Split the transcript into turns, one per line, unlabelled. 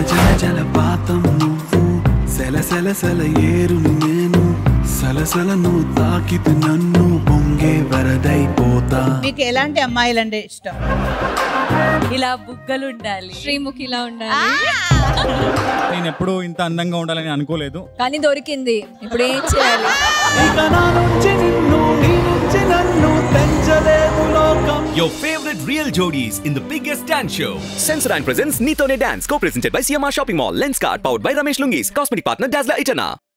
జల జలపాతం నువ్వు, సెల సెల సెల ఏరుని నేను, సలసల నువ్వు తాకితే నన్ను పొంగే వరదైపోతా.
మీకు ఎలాంటి అమ్మాయిలంటే ఇష్టం?
ఇలా బుగ్గలు ఉండాలి,
శ్రీముఖిలా ఉండాలి.
నేను ఎప్పుడు ఇంత అందంగా ఉండాలని అనుకోలేదు,
కానీ దొరికింది. ఇప్పుడు ఏం చేయాలి?
Your favorite real jodies in the biggest dance show. Sensodyne presents Neethone Dance, co-presented by CMR Shopping Mall, Lenscard, powered by Ramesh Lungis, cosmetic partner Dazzler Itana.